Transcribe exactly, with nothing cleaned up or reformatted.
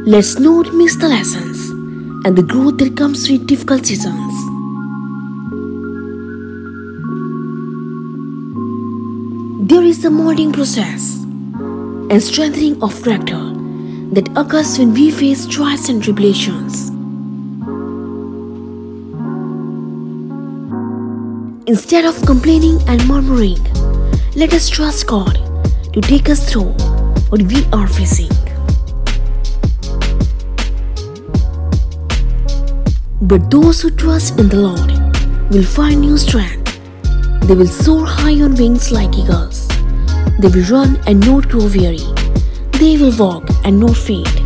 Let's not miss the lessons and the growth that comes with difficult seasons. There is a molding process and strengthening of character that occurs when we face trials and tribulations. Instead of complaining and murmuring, let us trust God to take us through what we are facing. But those who trust in the Lord will find new strength. They will soar high on wings like eagles. They will run and not grow weary. They will walk and not faint.